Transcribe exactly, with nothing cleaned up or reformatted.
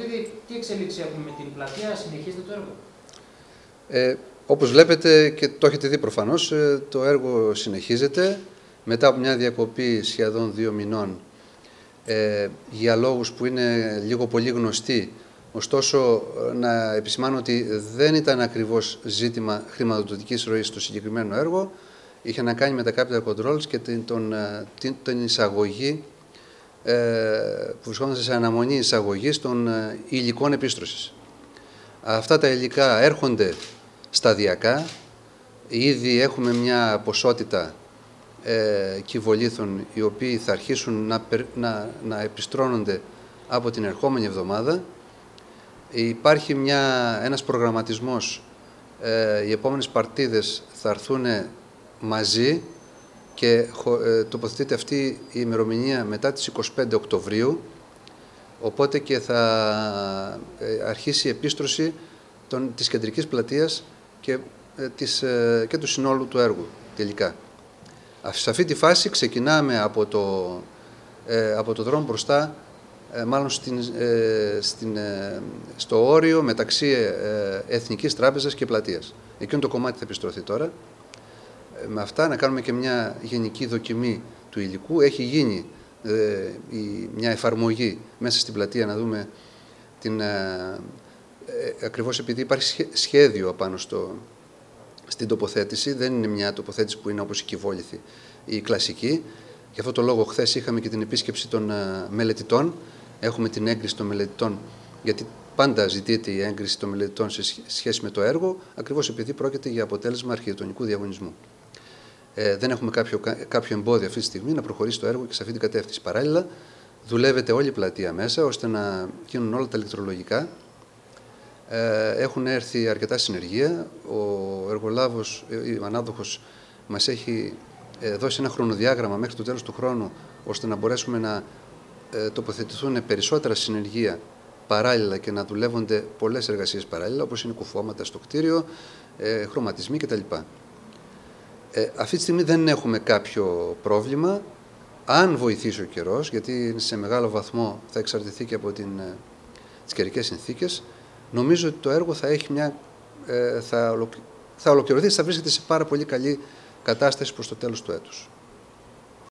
Σωτήρη, τι εξέλιξη έχουμε με την πλατεία, συνεχίζεται το έργο? Ε, όπως βλέπετε και το έχετε δει προφανώς, το έργο συνεχίζεται μετά από μια διακοπή σχεδόν δύο μηνών ε, για λόγους που είναι λίγο πολύ γνωστοί. Ωστόσο, να επισημάνω ότι δεν ήταν ακριβώς ζήτημα χρηματοδοτικής ροής στο συγκεκριμένο έργο. Είχε να κάνει με τα capital controls και την, τον, την, την εισαγωγή ε, που βρισκόμαστε σε αναμονή εισαγωγής των ε, υλικών επίστρωσης. Αυτά τα υλικά έρχονται σταδιακά. Ήδη έχουμε μια ποσότητα ε, κυβολήθων οι οποίοι θα αρχίσουν να, να, να επιστρώνονται από την ερχόμενη εβδομάδα. Υπάρχει μια, ένας προγραμματισμός, ε, οι επόμενες παρτίδες θα έρθουν μαζί και ε, τοποθετείται αυτή η ημερομηνία μετά τις είκοσι πέντε Οκτωβρίου, οπότε και θα ε, αρχίσει η επίστρωση των, της κεντρικής πλατείας και, ε, της, ε, και του συνόλου του έργου τελικά. Σε αυτή τη φάση ξεκινάμε από το, ε, από το δρόμο μπροστά, μάλλον στην, ε, στην, ε, στο όριο μεταξύ ε, Εθνικής Τράπεζας και Πλατείας. Εκείνο το κομμάτι θα επιστρωθεί τώρα. Ε, με αυτά να κάνουμε και μια γενική δοκιμή του υλικού. Έχει γίνει ε, η, μια εφαρμογή μέσα στην πλατεία να δούμε την, ε, ε, ακριβώς επειδή υπάρχει σχέδιο απάνω στο, στην τοποθέτηση. Δεν είναι μια τοποθέτηση που είναι όπως η κυβόληθη η κλασική. Γι' αυτό το λόγο χθες είχαμε και την επίσκεψη των ε, μελετητών. Έχουμε την έγκριση των μελετητών, γιατί πάντα ζητείται η έγκριση των μελετητών σε σχέση με το έργο, ακριβώς επειδή πρόκειται για αποτέλεσμα αρχιτεκτονικού διαγωνισμού. Ε, δεν έχουμε κάποιο, κάποιο εμπόδιο αυτή τη στιγμή να προχωρήσει το έργο και σε αυτή την κατεύθυνση. Παράλληλα, δουλεύεται όλη η πλατεία μέσα, ώστε να γίνουν όλα τα ηλεκτρολογικά. Ε, έχουν έρθει αρκετά συνεργεία. Ο εργολάβος, ο ανάδοχος, μας έχει ε, δώσει ένα χρονοδιάγραμμα μέχρι το τέλος του χρόνου, ώστε να μπορέσουμε να τοποθετηθούν περισσότερα συνεργεία παράλληλα και να δουλεύονται πολλές εργασίες παράλληλα, όπως είναι κουφώματα στο κτίριο, ε, χρωματισμοί κτλ. Ε, αυτή τη στιγμή δεν έχουμε κάποιο πρόβλημα. Αν βοηθήσει ο καιρός, γιατί σε μεγάλο βαθμό θα εξαρτηθεί και από την, ε, τις καιρικές συνθήκες, νομίζω ότι το έργο θα, έχει μια, ε, θα, ολοκλη... θα ολοκληρωθεί, θα βρίσκεται σε πάρα πολύ καλή κατάσταση προς το τέλος του έτους.